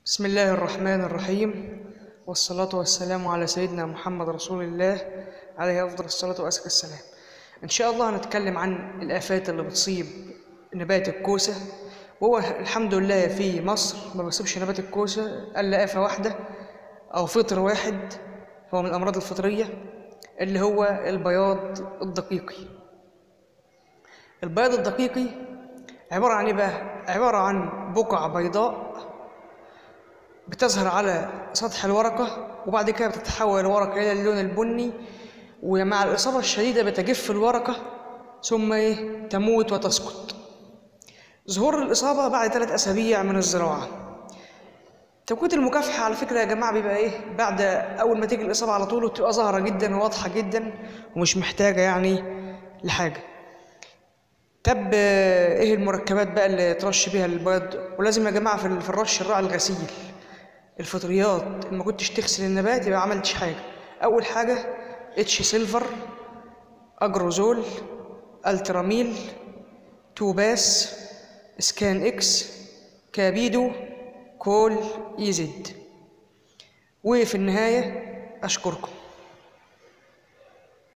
بسم الله الرحمن الرحيم، والصلاة والسلام على سيدنا محمد رسول الله عليه أفضل الصلاة وأزكى السلام. إن شاء الله هنتكلم عن الآفات اللي بتصيب نبات الكوسة. وهو الحمد لله في مصر ما بيصيبش نبات الكوسة إلا آفة واحدة أو فطر واحد، هو من الأمراض الفطرية اللي هو البياض الدقيقي. البياض الدقيقي عبارة عن إيه بقى؟ عبارة عن بقع بيضاء بتظهر على سطح الورقة، وبعد كده بتتحول الورقة إلى اللون البني، ومع الإصابة الشديدة بتجف الورقة ثم تموت وتسقط. ظهور الإصابة بعد 3 أسابيع من الزراعة. توقيت المكافحة على فكرة يا جماعة بيبقى بعد أول ما تيجي الإصابة على طول، وتبقى ظاهرة جدا وواضحة جدا ومش محتاجة لحاجة. طب إيه المركبات بقى اللي ترش بيها البيض؟ ولازم يا جماعة في الرش الراعي الغسيل. الفطريات ما كنتش تغسل النبات يبقى عملتش حاجة. أول حاجة اتش سيلفر، أجروزول، التراميل، توباس، سكان اكس، كابيدو، كول ايزد. وفي النهاية أشكركم.